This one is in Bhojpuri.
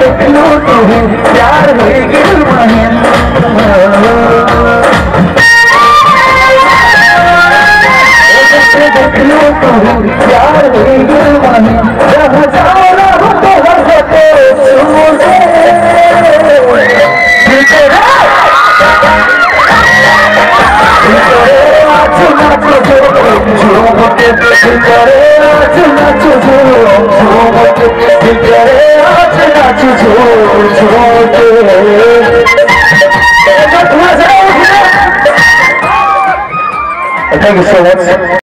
देखलो तो प्यार हो गिल महिन देखलो तो प्यार हो गिल महिन जहाँ जाओ ना हो तो हंसते सुनते नाचो नाचो झूमते करे नाचो नाचो झूमते करे नाचो नाचो झूमते Thank you so much.